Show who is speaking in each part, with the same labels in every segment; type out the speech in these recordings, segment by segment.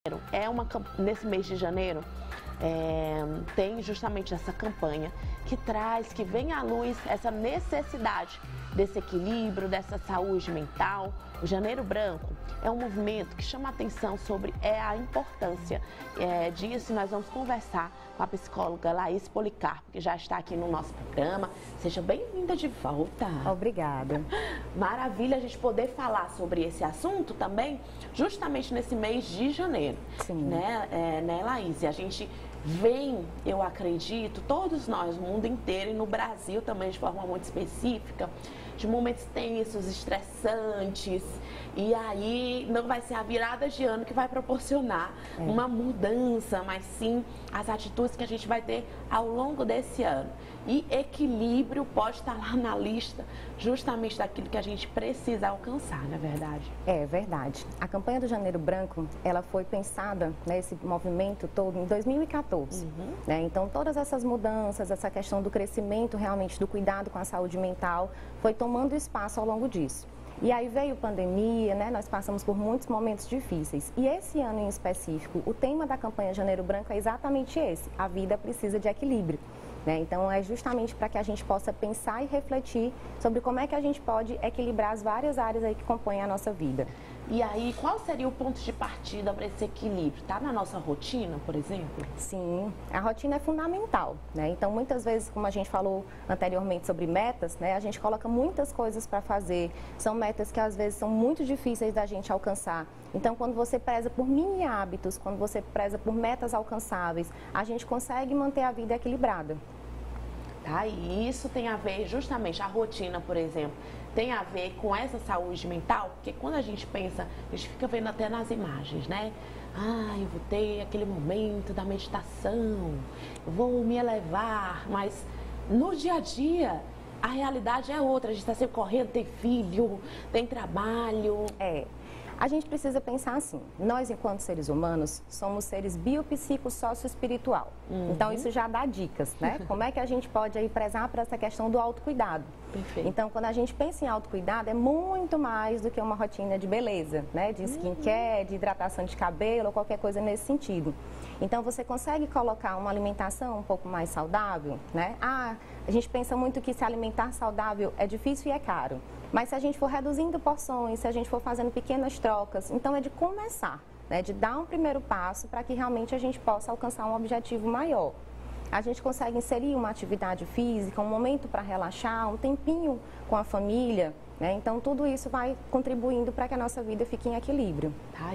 Speaker 1: Nesse mês de janeiro, tem justamente essa campanha que vem à luz essa necessidade desse equilíbrio, dessa saúde mental. O Janeiro Branco é um movimento que chama a atenção sobre a importância disso. Nós vamos conversar com a psicóloga Laís Policarpo, que já está aqui no nosso programa. Seja bem-vinda de volta.
Speaker 2: Obrigada.
Speaker 1: Maravilha a gente poder falar sobre esse assunto também, justamente nesse mês de janeiro.
Speaker 2: Sim.
Speaker 1: Né, Laís? E a gente vem, eu acredito, todos nós, no mundo inteiro e no Brasil também de forma muito específica, de momentos tensos, estressantes, e aí não vai ser a virada de ano que vai proporcionar uma mudança, mas sim as atitudes que a gente vai ter ao longo desse ano. E equilíbrio pode estar lá na lista justamente daquilo que a gente precisa alcançar, não é verdade?
Speaker 2: É verdade. A campanha do Janeiro Branco, ela foi pensada, né, esse movimento todo, em 2014. Né? Então, todas essas mudanças, essa questão do crescimento realmente do cuidado com a saúde mental, foi tomando espaço ao longo disso. E aí veio pandemia, né? Nós passamos por muitos momentos difíceis. E esse ano em específico, o tema da campanha Janeiro Branco é exatamente esse: a vida precisa de equilíbrio. Então, é justamente para que a gente possa pensar e refletir sobre como é que a gente pode equilibrar as várias áreas aí que compõem a nossa vida.
Speaker 1: E aí, qual seria o ponto de partida para esse equilíbrio? Está na nossa rotina, por exemplo?
Speaker 2: Sim, a rotina é fundamental, né? Então, muitas vezes, como a gente falou anteriormente sobre metas, né? A gente coloca muitas coisas para fazer. São metas que, às vezes, são muito difíceis da gente alcançar. Então, quando você preza por mini hábitos, quando você preza por metas alcançáveis, a gente consegue manter a vida equilibrada.
Speaker 1: E isso tem a ver, justamente, a rotina, por exemplo, tem a ver com essa saúde mental, porque quando a gente pensa, a gente fica vendo até nas imagens, né? Eu vou ter aquele momento da meditação, vou me elevar, mas no dia a dia, a realidade é outra, a gente está sempre correndo, tem filho, tem trabalho.
Speaker 2: A gente precisa pensar assim: nós, enquanto seres humanos, somos seres biopsico-sócio-espiritual. Então, isso já dá dicas, né? Como é que a gente pode aí prezar para essa questão do autocuidado?
Speaker 1: Perfeito.
Speaker 2: Então, quando a gente pensa em autocuidado, é muito mais do que uma rotina de beleza, né? De skincare, de hidratação de cabelo ou qualquer coisa nesse sentido. Então, você consegue colocar uma alimentação um pouco mais saudável, né? A gente pensa muito que se alimentar saudável é difícil e é caro. Mas se a gente for reduzindo porções, se a gente for fazendo pequenas trocas, então é de começar, né? De dar um primeiro passo para que realmente a gente possa alcançar um objetivo maior. A gente consegue inserir uma atividade física, um momento para relaxar, um tempinho com a família, né? Então tudo isso vai contribuindo para que a nossa vida fique em equilíbrio.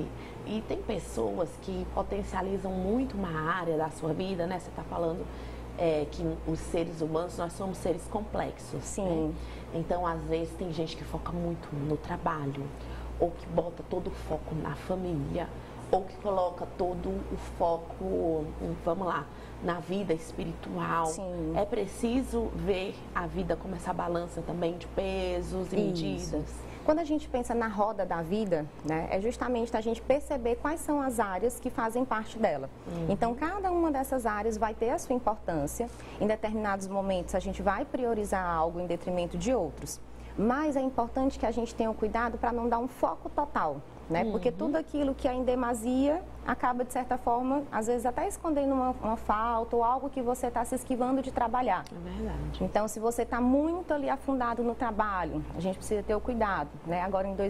Speaker 1: E tem pessoas que potencializam muito uma área da sua vida, né? Você está falando que os seres humanos, nós somos seres complexos.
Speaker 2: Sim.
Speaker 1: Né? Então, às vezes, tem gente que foca muito no trabalho, ou que bota todo o foco na família, ou que coloca todo o foco, vamos lá, na vida espiritual.
Speaker 2: Sim.
Speaker 1: É preciso ver a vida como essa balança também de pesos e medidas.
Speaker 2: Quando a gente pensa na roda da vida, né, é justamente a gente perceber quais são as áreas que fazem parte dela. Então, cada uma dessas áreas vai ter a sua importância. Em determinados momentos, a gente vai priorizar algo em detrimento de outros. Mas é importante que a gente tenha um cuidado para não dar um foco total, né? Porque tudo aquilo que é em demasia acaba, de certa forma, às vezes até escondendo uma falta ou algo que você está se esquivando de trabalhar.
Speaker 1: É verdade.
Speaker 2: Então, se você está muito ali afundado no trabalho, a gente precisa ter o cuidado, né? Agora, em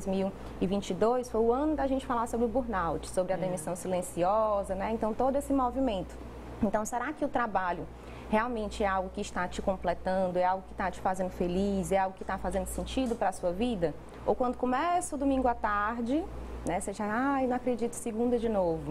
Speaker 2: 2022, foi o ano da gente falar sobre o burnout, sobre a demissão silenciosa, né? Então, todo esse movimento. Então, será que o trabalho realmente é algo que está te completando, é algo que está te fazendo feliz, é algo que está fazendo sentido para a sua vida? Ou quando começa o domingo à tarde, né, você já, não acredito, segunda de novo.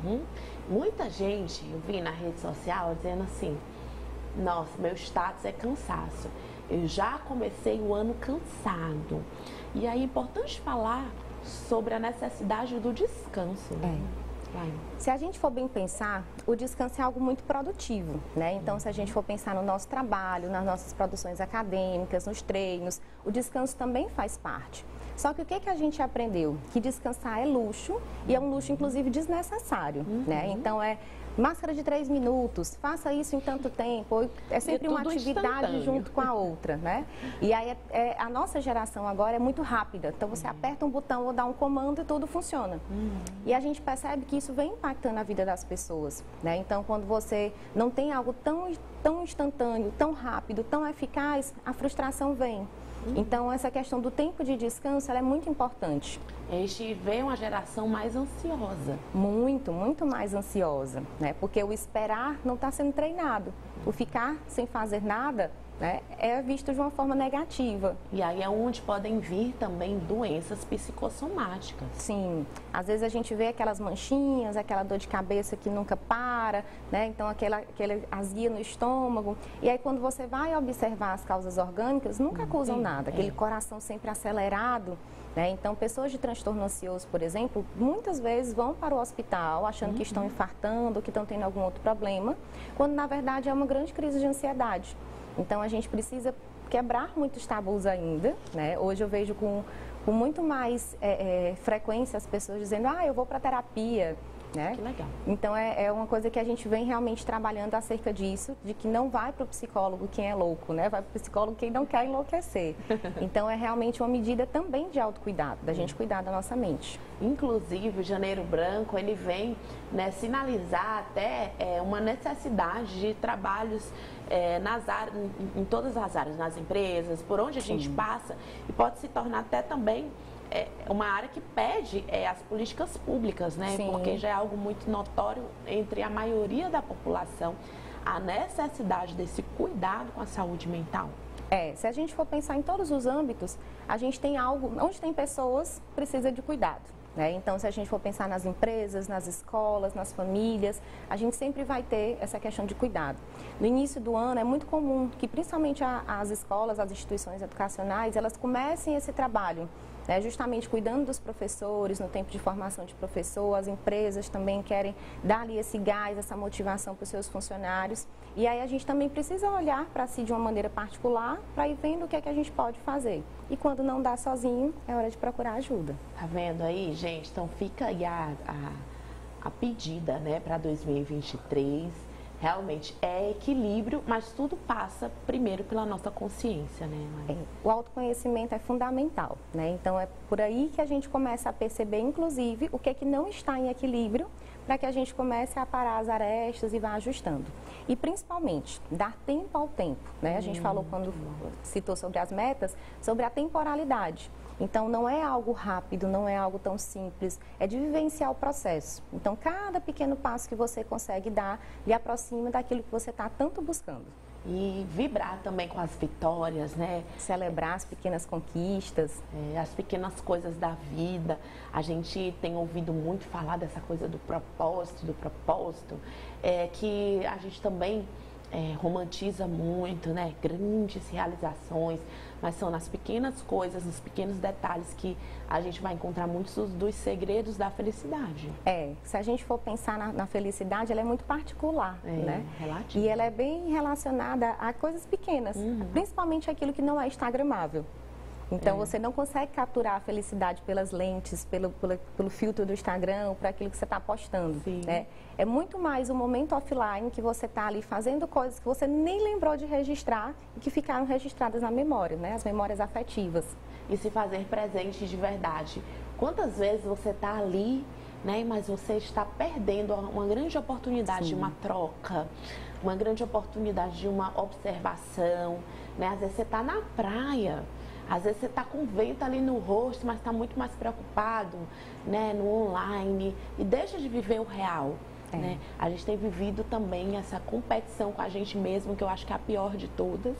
Speaker 1: Muita gente, eu vi na rede social dizendo assim: nossa, meu status é cansaço, eu já comecei o ano cansado. E aí é importante falar sobre a necessidade do descanso.
Speaker 2: Se a gente for bem pensar, o descanso é algo muito produtivo, né? Então, se a gente for pensar no nosso trabalho, nas nossas produções acadêmicas, nos treinos, o descanso também faz parte. Só que o que a gente aprendeu? Que descansar é luxo e é um luxo, inclusive, desnecessário, né? Então, máscara de 3 minutos, faça isso em tanto tempo. É sempre uma atividade junto com a outra, né? E aí a nossa geração agora é muito rápida. Então você aperta um botão ou dá um comando e tudo funciona. E a gente percebe que isso vem impactando a vida das pessoas, né? Então quando você não tem algo tão instantâneo, tão rápido, tão eficaz, a frustração vem. Então essa questão do tempo de descanso ela é muito importante.
Speaker 1: A gente vê uma geração mais ansiosa.
Speaker 2: Muito mais ansiosa, né? Porque o esperar não está sendo treinado. O ficar sem fazer nada, né, é visto de uma forma negativa.
Speaker 1: E aí é onde podem vir também doenças psicossomáticas.
Speaker 2: Sim, às vezes a gente vê aquelas manchinhas, aquela dor de cabeça que nunca para, né? Então aquela azia no estômago. E aí quando você vai observar as causas orgânicas, nunca acusam nada. Aquele coração sempre acelerado. Então, pessoas de transtorno ansioso, por exemplo, muitas vezes vão para o hospital achando que estão infartando, que estão tendo algum outro problema, quando na verdade é uma grande crise de ansiedade. Então, a gente precisa quebrar muitos tabus ainda, né? Hoje eu vejo com muito mais frequência as pessoas dizendo, eu vou para terapia. Né?
Speaker 1: Que legal.
Speaker 2: Então é uma coisa que a gente vem realmente trabalhando acerca disso, de que não vai para o psicólogo quem é louco, né? Vai para o psicólogo quem não quer enlouquecer. Então é realmente uma medida também de autocuidado, da gente cuidar da nossa mente.
Speaker 1: Inclusive o Janeiro Branco, ele vem, né, sinalizar até uma necessidade de trabalhos em todas as áreas, nas empresas, por onde a gente passa, e pode se tornar até também uma área que pede as políticas públicas, né?
Speaker 2: Sim.
Speaker 1: Porque já é algo muito notório entre a maioria da população a necessidade desse cuidado com a saúde mental.
Speaker 2: Se a gente for pensar em todos os âmbitos, a gente tem algo, onde tem pessoas, precisa de cuidado. Então, se a gente for pensar nas empresas, nas escolas, nas famílias, a gente sempre vai ter essa questão de cuidado. No início do ano, é muito comum que, principalmente as escolas, as instituições educacionais, elas comecem esse trabalho, justamente cuidando dos professores, no tempo de formação de professor. As empresas também querem dar ali esse gás, essa motivação para os seus funcionários. E aí a gente também precisa olhar para si de uma maneira particular, para ir vendo o que é que a gente pode fazer. E quando não dá sozinho, é hora de procurar ajuda.
Speaker 1: Tá vendo aí, gente? Então fica aí a pedida, né, para 2023. Realmente é equilíbrio, mas tudo passa primeiro pela nossa consciência, né?
Speaker 2: O autoconhecimento é fundamental, né? Então é por aí que a gente começa a perceber, inclusive, o que é que não está em equilíbrio, para que a gente comece a parar as arestas e vá ajustando. E principalmente, dar tempo ao tempo, né? A gente falou quando citou sobre as metas, sobre a temporalidade. Então, não é algo rápido, não é algo tão simples, é de vivenciar o processo. Então, cada pequeno passo que você consegue dar, lhe aproxima daquilo que você está tanto buscando.
Speaker 1: E vibrar também com as vitórias, né?
Speaker 2: Celebrar as pequenas conquistas.
Speaker 1: As pequenas coisas da vida. A gente tem ouvido muito falar dessa coisa do propósito, que a gente também romantiza muito, né? Grandes realizações, mas são nas pequenas coisas, nos pequenos detalhes que a gente vai encontrar muitos dos segredos da felicidade.
Speaker 2: Se a gente for pensar na felicidade, ela é muito particular, né?
Speaker 1: Relativa.
Speaker 2: E ela é bem relacionada a coisas pequenas, principalmente aquilo que não é instagramável. Então, você não consegue capturar a felicidade pelas lentes, pelo filtro do Instagram, por aquilo que você está postando, né? É muito mais um momento offline que você está ali fazendo coisas que você nem lembrou de registrar e que ficaram registradas na memória, né? As memórias afetivas.
Speaker 1: E se fazer presente de verdade. Quantas vezes você está ali, né? Mas você está perdendo uma grande oportunidade de uma troca, uma grande oportunidade de uma observação, né? Às vezes você está na praia. Às vezes você está com vento ali no rosto, mas está muito mais preocupado, né, no online, e deixa de viver o real. Né? A gente tem vivido também essa competição com a gente mesmo, que eu acho que é a pior de todas.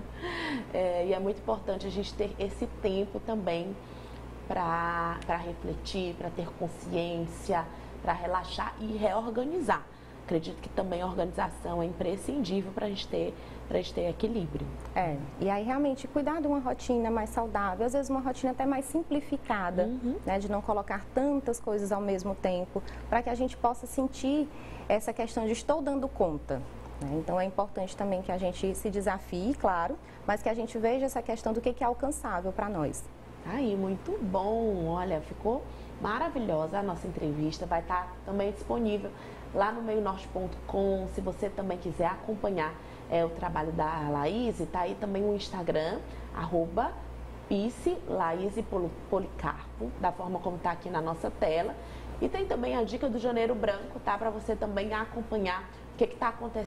Speaker 1: E é muito importante a gente ter esse tempo também para refletir, para ter consciência, para relaxar e reorganizar. Acredito que também a organização é imprescindível para a gente ter equilíbrio.
Speaker 2: E aí realmente cuidar de uma rotina mais saudável, às vezes uma rotina até mais simplificada, né, de não colocar tantas coisas ao mesmo tempo, para que a gente possa sentir essa questão de estou dando conta. Né? Então é importante também que a gente se desafie, claro, mas que a gente veja essa questão do que é alcançável para nós.
Speaker 1: Aí, muito bom. Olha, ficou maravilhosa a nossa entrevista. Vai estar também disponível lá no meionorte.com. Se você também quiser acompanhar o trabalho da Laís, tá aí também o Instagram, @Laís_Policarpo, da forma como está aqui na nossa tela. E tem também a dica do Janeiro Branco, tá? Para você também acompanhar o que está acontecendo